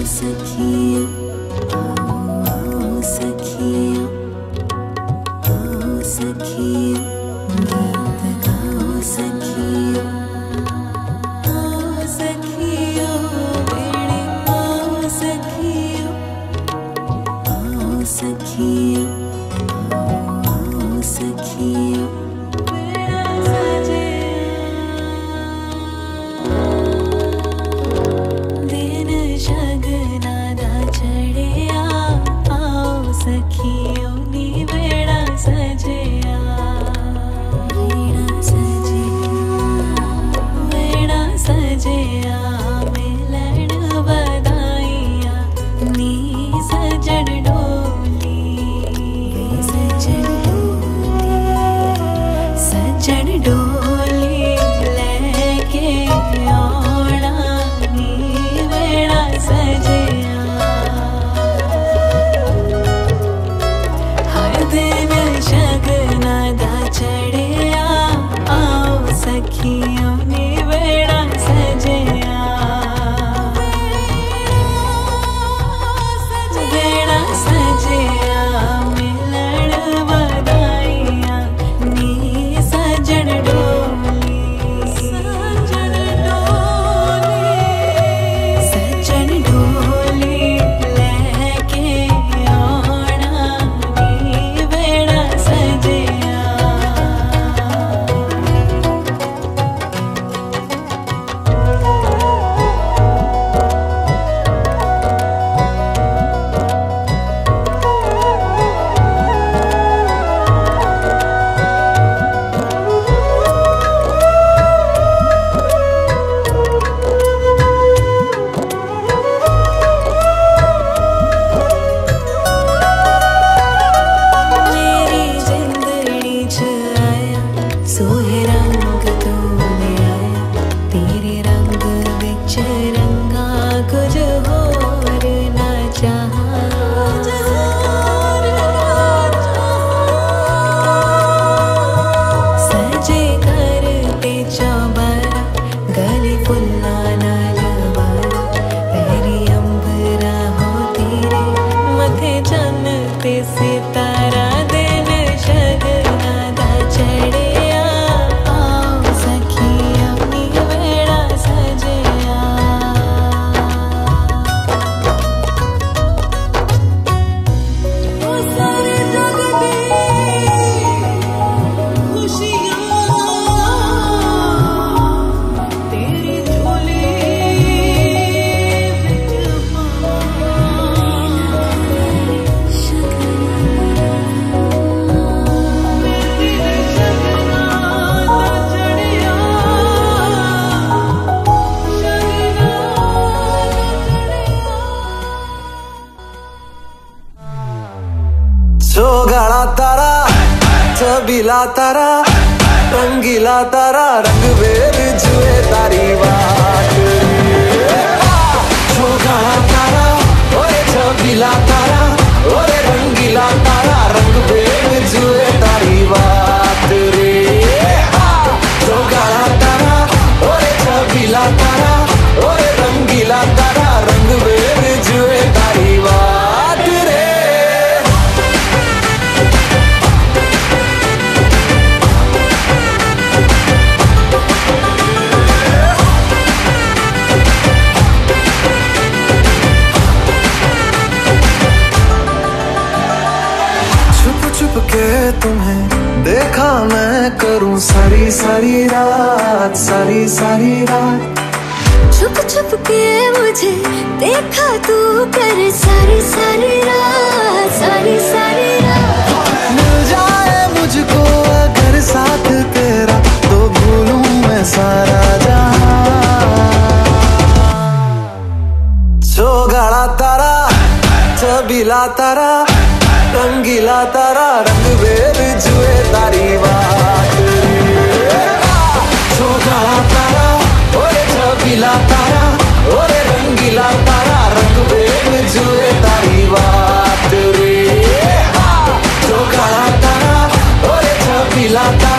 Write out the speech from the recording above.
सखिया सखिया सखिया गीत गाओ सखिया सखिया बेड़े आओ सखिया सखिया सखिया सखियों नी बेड़ा सजया बेड़ा सजया मिलन बधाइया नी सजन डोली सजन डोली लेके आना नी बेड़ा सजया चढ़िया आओ सखियों ने बेड़ा सजया बेड़ा सजया मिलन बधाइया नी सजन डोली सजन डोली लेके आना नी बेड़ा सजया सोहे रंग तूने आया तेरे रंग विच रंगा कुछ होर ना चाहा सजे करते चौबारा गले फुल्ला नाल वाला पैरी अंबरा हो तेरे मथे चन्न ते सितारा दिन शगना दा चढ़े सोगाड़ा तारा चबीला तारा रंगीला तारा रंग बेर जुए तारी बात सोगाड़ा तारा ओए चबीला तारा ओए रंगीला तारा रंग बेर जुए तारी बात रे सोगाड़ा तारा ओए चबीला तारा ओए रंगीला तारा रंग बेर जुए तारी बात रे के तुम्हें देखा मैं करूं सारी सारी रात सारी सारी रात छुप छुप के मुझे देखा तू कर सारी सारी रात सारी सारी रात मिल जाए मुझको अगर साथ तेरा तो भूलूं मैं सारा जहां सोगाड़ा तारा चबीला तारा रंगीला तारा रंग बेर जुए तारी बात सोगाड़ा तारा ओए चबीला तारा ओए रंगीला तारा रंग बेर जुए तारी बात रे सोगाड़ा तारा ओए चबीला तारा